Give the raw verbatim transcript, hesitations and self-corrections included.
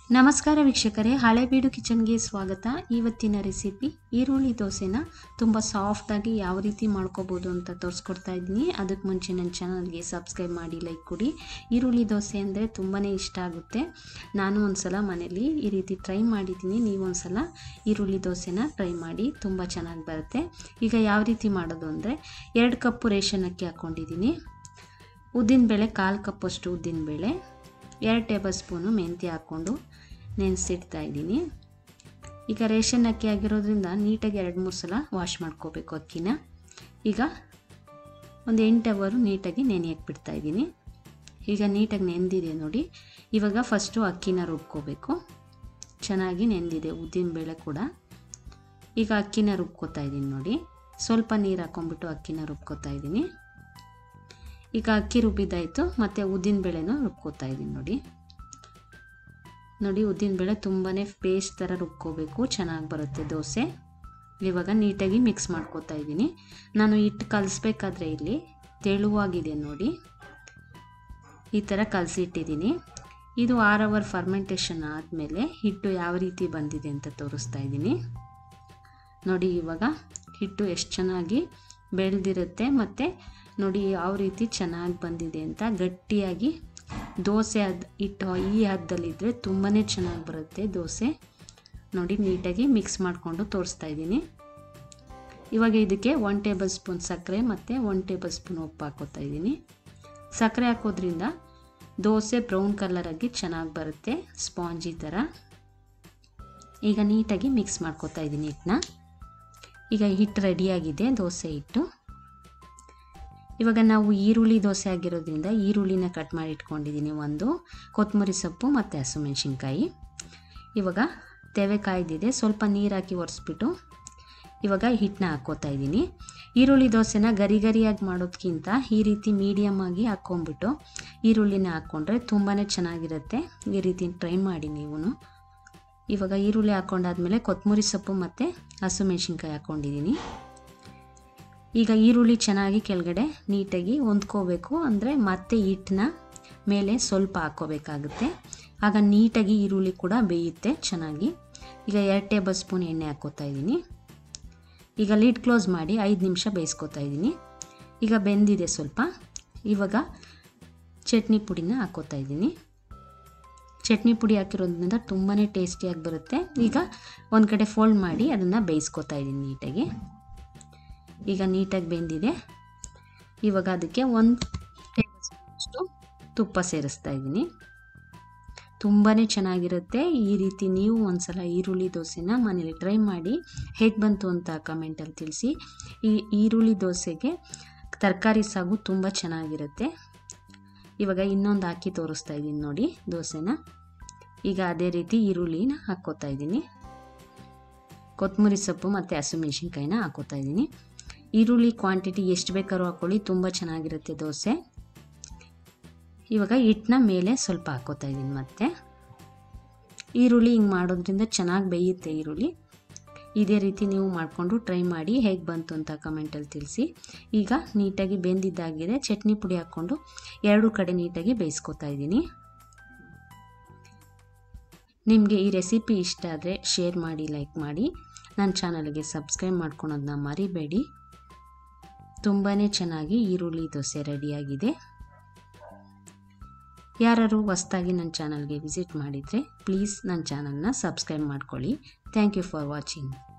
ನಮಸ್ಕಾರ ವೀಕ್ಷಕರೇ, ಹಳೆಬೀಡು ಕಿಚನ್ಗೆ ಸ್ವಾಗತ. ಇವತ್ತಿನ ರೆಸಿಪಿ ಈರುಳ್ಳಿ ದೋಸೆನ ತುಂಬ ಸಾಫ್ಟಾಗಿ ಯಾವ ರೀತಿ ಮಾಡ್ಕೋಬೋದು ಅಂತ ತೋರಿಸ್ಕೊಡ್ತಾ ಇದ್ದೀನಿ. ಅದಕ್ಕೆ ಮುಂಚೆ ನನ್ನ ಚಾನಲ್ಗೆ ಸಬ್ಸ್ಕ್ರೈಬ್ ಮಾಡಿ, ಲೈಕ್ ಕೊಡಿ. ಈರುಳ್ಳಿ ದೋಸೆ ಅಂದರೆ ತುಂಬಾ ಇಷ್ಟ ಆಗುತ್ತೆ. ನಾನು ಒಂದು ಸಲ ಮನೇಲಿ ಈ ರೀತಿ ಟ್ರೈ ಮಾಡಿದ್ದೀನಿ. ನೀವು ಒಂದು ಸಲ ಈರುಳ್ಳಿ ದೋಸೆನ ಟ್ರೈ ಮಾಡಿ, ತುಂಬ ಚೆನ್ನಾಗಿ ಬರುತ್ತೆ. ಈಗ ಯಾವ ರೀತಿ ಮಾಡೋದು ಅಂದರೆ, ಎರಡು ಕಪ್ಪು ರೇಷನ್ ಅಕ್ಕಿ ಹಾಕ್ಕೊಂಡಿದ್ದೀನಿ, ಉದ್ದಿನಬೇಳೆ ಕಾಲು ಕಪ್ಪಷ್ಟು ಉದ್ದಿನಬೇಳೆ, ಎರಡು ಟೇಬಲ್ ಸ್ಪೂನು ಮೆಂತ್ಯ ಹಾಕ್ಕೊಂಡು ನೆನೆಸಿಡ್ತಾ ಇದ್ದೀನಿ. ಈಗ ರೇಷನ್ ಅಕ್ಕಿ ಆಗಿರೋದ್ರಿಂದ ನೀಟಾಗಿ ಎರಡು ಮೂರು ಸಲ ವಾಶ್ ಮಾಡ್ಕೋಬೇಕು ಅಕ್ಕಿನ. ಈಗ ಒಂದು ಎಂಟು ಅವರು ನೀಟಾಗಿ ನೆನೆಯಕ್ಕೆ ಬಿಡ್ತಾ ಇದ್ದೀನಿ. ಈಗ ನೀಟಾಗಿ ನೆಂದಿದೆ ನೋಡಿ. ಇವಾಗ ಫಸ್ಟು ಅಕ್ಕಿನ ರುಬ್ಕೋಬೇಕು. ಚೆನ್ನಾಗಿ ನೆಂದಿದೆ ಉದ್ದಿನಬೇಳೆ ಕೂಡ. ಈಗ ಅಕ್ಕಿನ ರುಬ್ಕೋತಾ ಇದ್ದೀನಿ ನೋಡಿ. ಸ್ವಲ್ಪ ನೀರು ಹಾಕ್ಕೊಂಬಿಟ್ಟು ಅಕ್ಕಿನ ರುಬ್ಕೋತಾ ಇದ್ದೀನಿ. ಈಗ ಅಕ್ಕಿ ರುಬ್ಬಿದ್ದಾಯಿತು, ಮತ್ತು ಉದ್ದಿನಬೇಳೆನೂ ರುಬ್ಕೋತಾ ಇದ್ದೀನಿ ನೋಡಿ. ನೋಡಿ ಉದ್ದಿನಬೇಳೆ ತುಂಬಾ ಪೇಸ್ಟ್ ಥರ ರುಬ್ಕೋಬೇಕು, ಚೆನ್ನಾಗಿ ಬರುತ್ತೆ ದೋಸೆ. ಇವಾಗ ನೀಟಾಗಿ ಮಿಕ್ಸ್ ಮಾಡ್ಕೋತಾ ಇದ್ದೀನಿ. ನಾನು ಹಿಟ್ಟು ಕಲಿಸ್ಬೇಕಾದ್ರೆ ಇಲ್ಲಿ ತೆಳುವಾಗಿದೆ ನೋಡಿ, ಈ ಥರ ಕಲಸಿಟ್ಟಿದ್ದೀನಿ. ಇದು ಆರು ಅವರ್ ಫರ್ಮೆಂಟೇಷನ್ ಆದಮೇಲೆ ಹಿಟ್ಟು ಯಾವ ರೀತಿ ಬಂದಿದೆ ಅಂತ ತೋರಿಸ್ತಾ ಇದ್ದೀನಿ ನೋಡಿ. ಇವಾಗ ಹಿಟ್ಟು ಎಷ್ಟು ಚೆನ್ನಾಗಿ ಬೆಳೆದಿರುತ್ತೆ, ಮತ್ತು ನೋಡಿ ಯಾವ ರೀತಿ ಚೆನ್ನಾಗಿ ಬಂದಿದೆ ಅಂತ. ಗಟ್ಟಿಯಾಗಿ ದೋಸೆ ಹದ್ ಹಿಟ್ಟು ಈ ಹದ್ದಲ್ಲಿದ್ದರೆ ತುಂಬಾ ಚೆನ್ನಾಗಿ ಬರುತ್ತೆ ದೋಸೆ ನೋಡಿ. ನೀಟಾಗಿ ಮಿಕ್ಸ್ ಮಾಡಿಕೊಂಡು ತೋರಿಸ್ತಾ ಇದ್ದೀನಿ. ಇವಾಗ ಇದಕ್ಕೆ ಒನ್ ಟೇಬಲ್ ಸ್ಪೂನ್ ಸಕ್ಕರೆ ಮತ್ತು ಒನ್ ಟೇಬಲ್ ಸ್ಪೂನ್ ಉಪ್ಪು ಹಾಕೋತಾ ಇದ್ದೀನಿ. ಸಕ್ಕರೆ ಹಾಕೋದ್ರಿಂದ ದೋಸೆ ಬ್ರೌನ್ ಕಲರಾಗಿ ಚೆನ್ನಾಗಿ ಬರುತ್ತೆ, ಸ್ಪಾಂಜಿ ಥರ. ಈಗ ನೀಟಾಗಿ ಮಿಕ್ಸ್ ಮಾಡ್ಕೋತಾ ಇದ್ದೀನಿ ಹಿಟ್ಟನ್ನ. ಈಗ ಹಿಟ್ಟು ರೆಡಿಯಾಗಿದೆ, ದೋಸೆ ಹಿಟ್ಟು. ಇವಾಗ ನಾವು ಈರುಳ್ಳಿ ದೋಸೆ ಆಗಿರೋದ್ರಿಂದ ಈರುಳ್ಳಿನ ಕಟ್ ಮಾಡಿ ಇಟ್ಕೊಂಡಿದ್ದೀನಿ, ಒಂದು ಕೊತ್ತಂಬರಿ ಸೊಪ್ಪು ಮತ್ತು ಹಸಿಮೆಣ್ಸಿನ್ಕಾಯಿ. ಇವಾಗ ತೆವೆ ಕಾಯ್ದಿದೆ, ಸ್ವಲ್ಪ ನೀರು ಹಾಕಿ ಒರೆಸ್ಬಿಟ್ಟು ಇವಾಗ ಹಿಟ್ಟನ್ನ ಹಾಕ್ಕೋತಾ ಇದ್ದೀನಿ. ಈರುಳ್ಳಿ ದೋಸೆನ ಗರಿ ಗರಿಯಾಗಿ ಮಾಡೋದಕ್ಕಿಂತ ಈ ರೀತಿ ಮೀಡಿಯಮ್ ಆಗಿ ಹಾಕ್ಕೊಂಬಿಟ್ಟು ಈರುಳ್ಳಿನ ಹಾಕ್ಕೊಂಡ್ರೆ ತುಂಬಾ ಚೆನ್ನಾಗಿರುತ್ತೆ. ಈ ರೀತಿ ಟ್ರೈ ಮಾಡಿ ನೀವು. ಇವಾಗ ಈರುಳ್ಳಿ ಹಾಕ್ಕೊಂಡಾದ್ಮೇಲೆ ಕೊತ್ತಂಬರಿ ಸೊಪ್ಪು ಮತ್ತು ಹಸಿಮೆಣ್ಸಿನ್ಕಾಯಿ ಹಾಕ್ಕೊಂಡಿದ್ದೀನಿ. ಈಗ ಈರುಳ್ಳಿ ಚೆನ್ನಾಗಿ ಕೆಳಗಡೆ ನೀಟಾಗಿ ಹೊಂದ್ಕೋಬೇಕು, ಅಂದರೆ ಮತ್ತೆ ಹಿಟ್ಟನ್ನ ಮೇಲೆ ಸ್ವಲ್ಪ ಹಾಕ್ಕೋಬೇಕಾಗುತ್ತೆ. ಆಗ ನೀಟಾಗಿ ಈರುಳ್ಳಿ ಕೂಡ ಬೇಯುತ್ತೆ ಚೆನ್ನಾಗಿ. ಈಗ ಎರಡು ಟೇಬಲ್ ಸ್ಪೂನ್ ಎಣ್ಣೆ ಹಾಕ್ಕೋತಾ ಇದ್ದೀನಿ. ಈಗ ಲಿಡ್ ಕ್ಲೋಸ್ ಮಾಡಿ ಐದು ನಿಮಿಷ ಬೇಯಿಸ್ಕೋತಾ ಇದ್ದೀನಿ. ಈಗ ಬೆಂದಿದೆ ಸ್ವಲ್ಪ. ಇವಾಗ ಚಟ್ನಿ ಪುಡಿನ ಹಾಕ್ಕೋತಾ ಇದ್ದೀನಿ. ಚಟ್ನಿ ಪುಡಿ ಹಾಕಿರೋದ್ರಿಂದ ತುಂಬಾ ಟೇಸ್ಟಿಯಾಗಿ ಬರುತ್ತೆ. ಈಗ ಒಂದು ಕಡೆ ಫೋಲ್ಡ್ ಮಾಡಿ ಅದನ್ನು ಬೇಯಿಸ್ಕೋತಾ ಇದ್ದೀನಿ ನೀಟಾಗಿ. ಈಗ ನೀಟಾಗಿ ಬೆಂದಿದೆ. ಇವಾಗ ಅದಕ್ಕೆ ಒಂದು ಟೇಬಲ್ ಸ್ಪೂನಷ್ಟು ತುಪ್ಪ ಸೇರಿಸ್ತಾ ಇದ್ದೀನಿ. ತುಂಬಾ ಚೆನ್ನಾಗಿರುತ್ತೆ. ಈ ರೀತಿ ನೀವು ಒಂದು ಸಲ ಈರುಳ್ಳಿ ದೋಸೆನ ಮನೇಲಿ ಟ್ರೈ ಮಾಡಿ, ಹೇಗೆ ಬಂತು ಅಂತ ಕಮೆಂಟಲ್ಲಿ ತಿಳಿಸಿ. ಈ ಈರುಳ್ಳಿ ದೋಸೆಗೆ ತರಕಾರಿ ಸಾಗು ತುಂಬ ಚೆನ್ನಾಗಿರುತ್ತೆ. ಇವಾಗ ಇನ್ನೊಂದು ಹಾಕಿ ತೋರಿಸ್ತಾ ಇದ್ದೀನಿ ನೋಡಿ ದೋಸೆನ. ಈಗ ಅದೇ ರೀತಿ ಈರುಳ್ಳಿನ ಹಾಕ್ಕೋತಾ ಇದ್ದೀನಿ. ಕೊತ್ತಂಬರಿ ಸೊಪ್ಪು ಮತ್ತು ಹಸಿಮೆಣ್ಸಿನ್ಕಾಯಿನ ಹಾಕ್ಕೋತಾ ಇದ್ದೀನಿ. ಈರುಳ್ಳಿ ಕ್ವಾಂಟಿಟಿ ಎಷ್ಟು ಬೇಕಾದ್ರೂ ಹಾಕ್ಕೊಳ್ಳಿ, ತುಂಬ ಚೆನ್ನಾಗಿರುತ್ತೆ ದೋಸೆ. ಇವಾಗ ಹಿಟ್ಟನ್ನ ಮೇಲೆ ಸ್ವಲ್ಪ ಹಾಕ್ಕೋತಾ ಇದ್ದೀನಿ. ಮತ್ತು ಈರುಳ್ಳಿ ಹಿಂಗೆ ಮಾಡೋದ್ರಿಂದ ಚೆನ್ನಾಗಿ ಬೇಯುತ್ತೆ ಈರುಳ್ಳಿ. ಇದೇ ರೀತಿ ನೀವು ಮಾಡಿಕೊಂಡು ಟ್ರೈ ಮಾಡಿ, ಹೇಗೆ ಬಂತು ಅಂತ ಕಮೆಂಟಲ್ಲಿ ತಿಳಿಸಿ. ಈಗ ನೀಟಾಗಿ ಬೆಂದಿದ್ದಾಗಿದೆ. ಚಟ್ನಿ ಪುಡಿ ಹಾಕ್ಕೊಂಡು ಎರಡೂ ಕಡೆ ನೀಟಾಗಿ ಬೇಯಿಸ್ಕೊತಾ ಇದ್ದೀನಿ. ನಿಮಗೆ ಈ ರೆಸಿಪಿ ಇಷ್ಟ ಆದರೆ ಶೇರ್ ಮಾಡಿ, ಲೈಕ್ ಮಾಡಿ. ನನ್ನ ಚಾನಲ್ಗೆ ಸಬ್ಸ್ಕ್ರೈಬ್ ಮಾಡ್ಕೊಳೋದನ್ನ ಮರಿಬೇಡಿ. ತುಂಬಾ ಚೆನ್ನಾಗಿ ಈರುಳ್ಳಿ ದೋಸೆ ರೆಡಿಯಾಗಿದೆ. ಯಾರು ಹೊಸದಾಗಿ ನನ್ನ ಚಾನಲ್ಗೆ ವಿಸಿಟ್ ಮಾಡಿದರೆ ಪ್ಲೀಸ್ ನನ್ನ ಚಾನಲ್ನ ಸಬ್ಸ್ಕ್ರೈಬ್ ಮಾಡ್ಕೊಳ್ಳಿ. Thank you for watching.